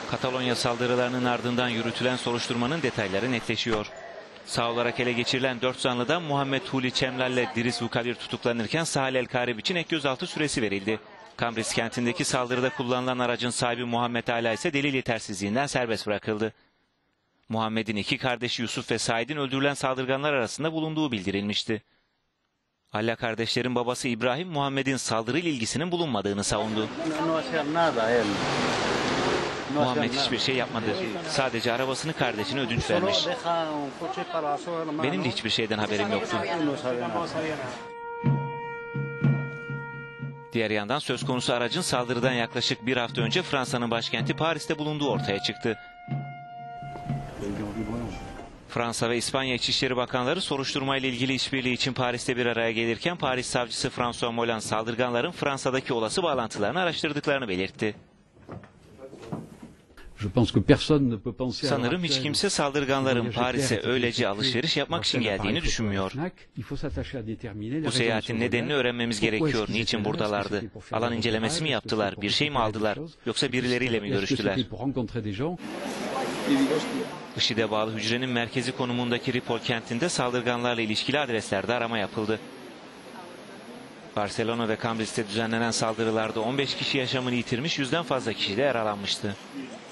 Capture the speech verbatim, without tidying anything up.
Katalonya saldırılarının ardından yürütülen soruşturmanın detayları netleşiyor. Sağ olarak ele geçirilen dört zanlıdan Muhammed Huli Çemlal'le Diris Vukalir tutuklanırken Sahel El Karib için ek gözaltı süresi verildi. Kambris kentindeki saldırıda kullanılan aracın sahibi Muhammed Ala ise delil yetersizliğinden serbest bırakıldı. Muhammed'in iki kardeşi Yusuf ve Said'in öldürülen saldırganlar arasında bulunduğu bildirilmişti. Alla kardeşlerin babası İbrahim, Muhammed'in saldırıyla ilgisinin bulunmadığını savundu. Muhammed hiçbir şey yapmadı. Sadece arabasını kardeşine ödünç vermiş. Benim de hiçbir şeyden haberim yoktu. Diğer yandan söz konusu aracın saldırıdan yaklaşık bir hafta önce Fransa'nın başkenti Paris'te bulunduğu ortaya çıktı. Fransa ve İspanya İçişleri Bakanları soruşturmayla ilgili işbirliği için Paris'te bir araya gelirken Paris savcısı François Molin saldırganların Fransa'daki olası bağlantılarını araştırdıklarını belirtti. Sanırım hiç kimse saldırganların Paris'e öylece alışveriş yapmak için geldiğini düşünmüyor. Bu seyahatin nedenini öğrenmemiz gerekiyor. Niçin buradalardı? Alan incelemesi mi yaptılar? Bir şey mi aldılar? Yoksa birileriyle mi görüştüler? IŞİD'e bağlı hücrenin merkezi konumundaki Ripoll kentinde saldırganlarla ilişkili adreslerde arama yapıldı. Barcelona ve Cambris'te düzenlenen saldırılarda on beş kişi yaşamını yitirmiş, yüzden fazla kişi de yaralanmıştı.